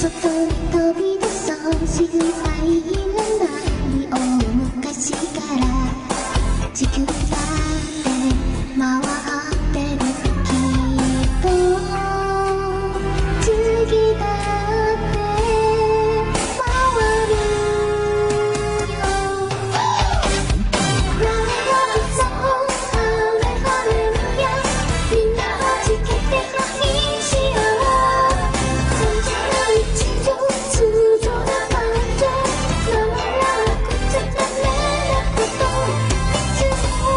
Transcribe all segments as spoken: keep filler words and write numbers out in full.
外に飛び出そうしぐさいらない大昔から地球だって回ってるきっと次だって回るよ。ライオンさんハレハレルヤみんなはじけてないしよう。そんな日常通常な感情ならくちゃダメなこといつも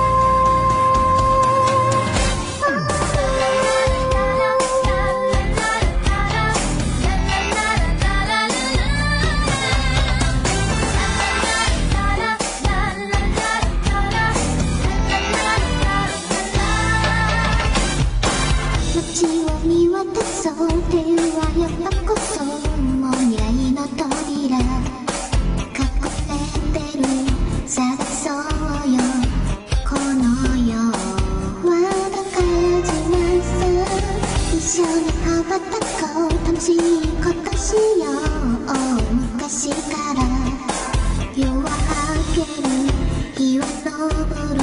街を見渡そう手はやっぱこそもう未来の扉隠れてる探そうよ。この世はだから自慢さ一緒に羽ばたこう楽しいことしよう。大昔から夜は明ける日は昇る